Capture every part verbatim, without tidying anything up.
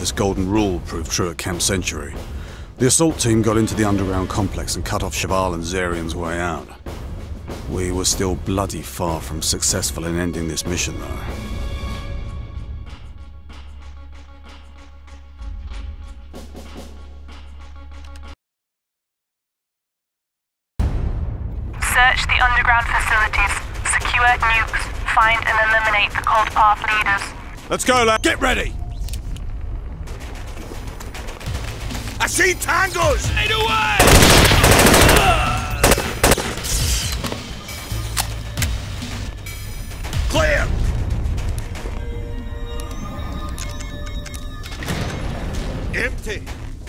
this golden rule proved true at Camp Century. The assault team got into the underground complex and cut off Cheval and Zarian's way out. We were still bloody far from successful in ending this mission, though. Search the underground facilities, secure nukes, find and eliminate the Cold Path leaders. Let's go, lad! Get ready! I see tangos! Right away! Clear! Empty.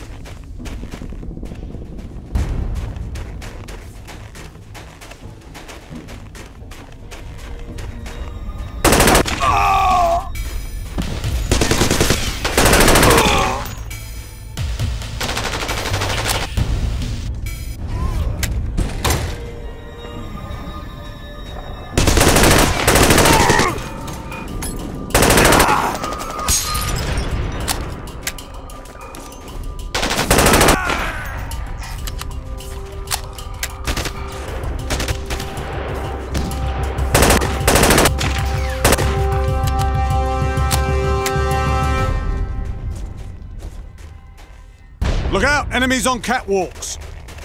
Look out! Enemies on catwalks!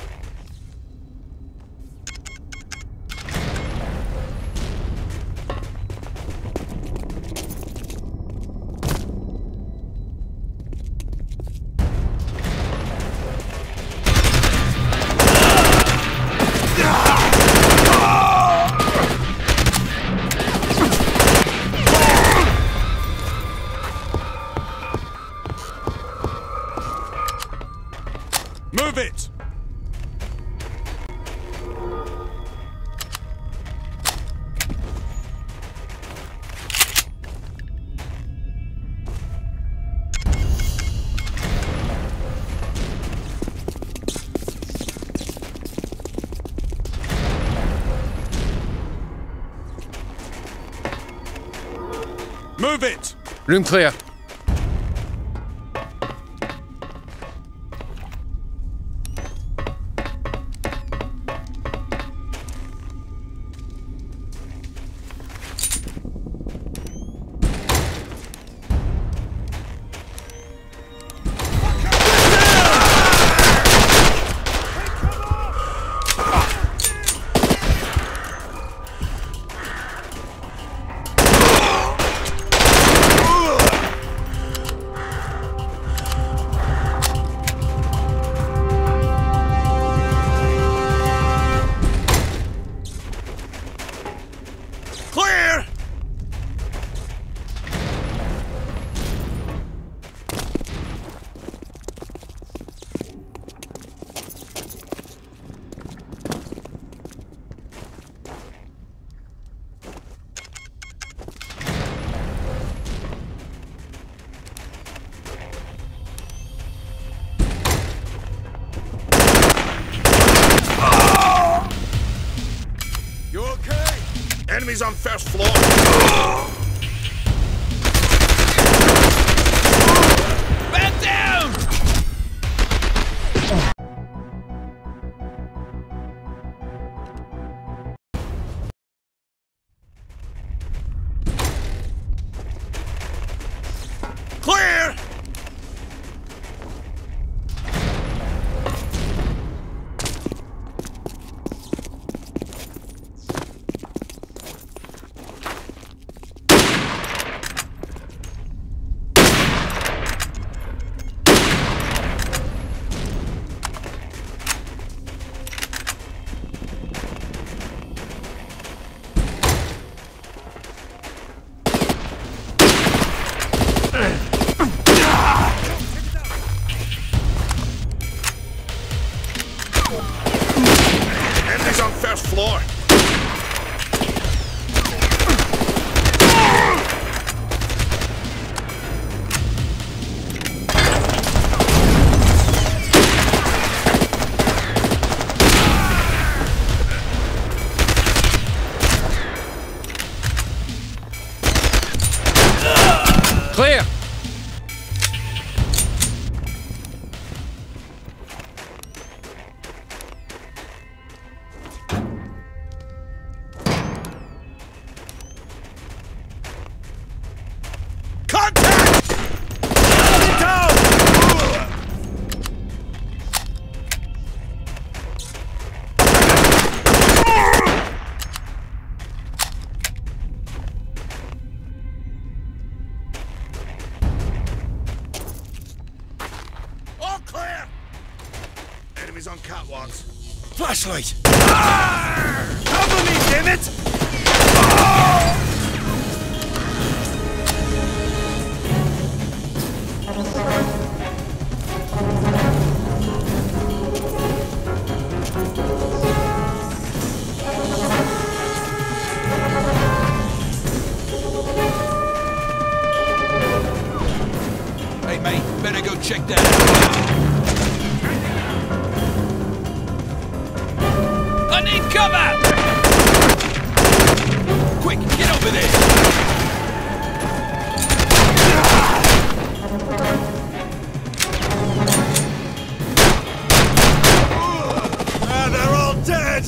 Move it! Move it! Room clear. Clear! You okay? Enemies on first floor. Back down! Clear! zombies on catwalks. Flashlight! Ah! Cover me, damn it! Oh! Hey, mate, better go check that out. I need cover! Quick, get over there! Ah, they're all dead!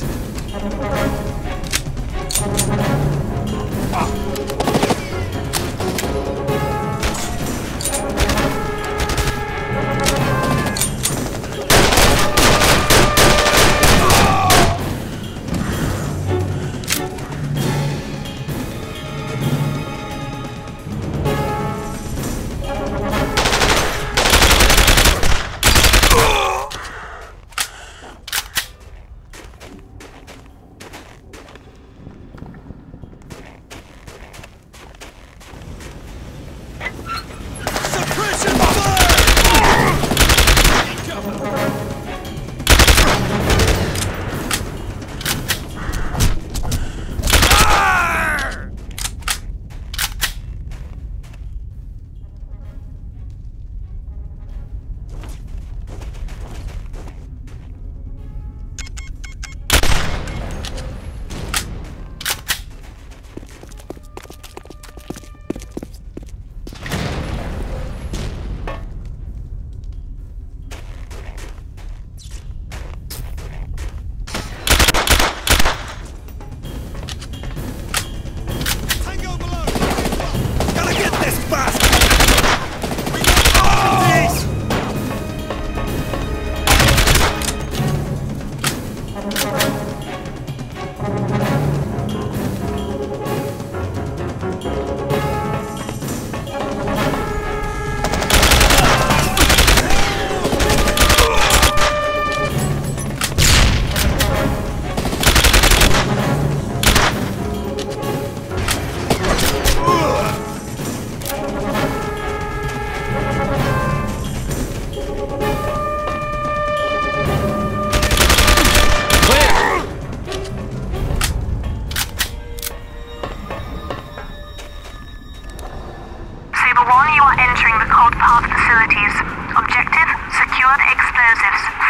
Saber one, you are entering the Cold Path facilities. Objective, secure the explosives.